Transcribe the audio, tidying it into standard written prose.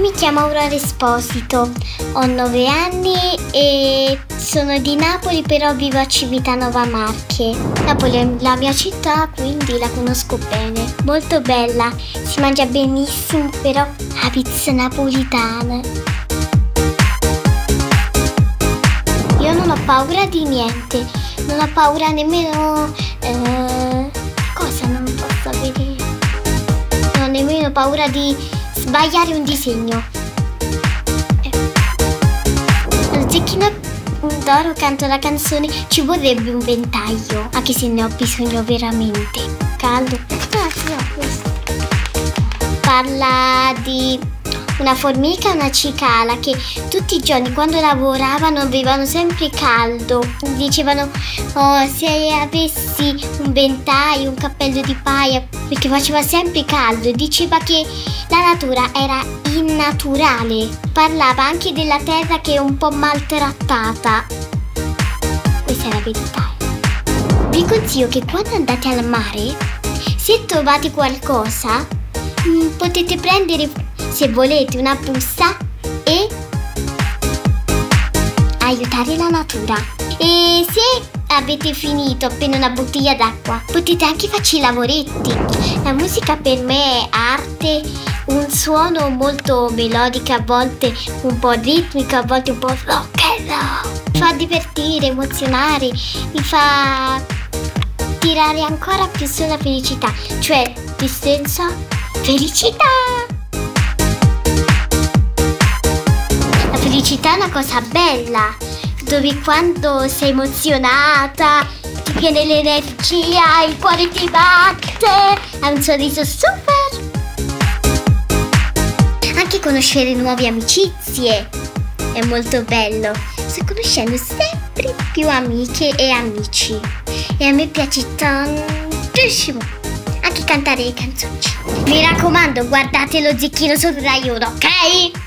mi chiamo Aurora Esposito, ho 9 anni e sono di Napoli, però vivo a Civitanova Marche. Napoli è la mia città, quindi la conosco bene. Molto bella, si mangia benissimo, però la pizza napolitana. Io non ho paura di niente, non ho paura nemmeno... cosa non posso vedere? Non ho nemmeno paura di sbagliare un disegno. Lo Zecchino d'Oro canta la canzone Ci vorrebbe un ventaglio, anche se ne ho bisogno veramente. Caldo. Parla di una formica e una cicala che tutti i giorni quando lavoravano avevano sempre caldo. Dicevano, oh, se avessi un ventaglio, un cappello di paia, perché faceva sempre caldo. E diceva che la natura era innaturale. Parlava anche della terra che è un po' maltrattata. Questa è la verità. Vi consiglio che quando andate al mare, se trovate qualcosa, potete prendere, se volete, una busta e aiutare la natura. E se avete finito appena una bottiglia d'acqua, potete anche farci i lavoretti. La musica per me è arte, un suono molto melodico, a volte un po' ritmico, a volte un po' rock and roll. Mi fa divertire, emozionare, mi fa tirare ancora più sulla felicità, cioè tristezza, felicità. La felicità è una cosa bella, dove quando sei emozionata ti viene l'energia, il cuore ti batte, hai un sorriso super. Anche conoscere nuove amicizie è molto bello. Sto conoscendo sempre più amiche e amici e a me piace tantissimo anche cantare le canzoni. Mi raccomando, guardate lo Zecchino su Rai 1, ok?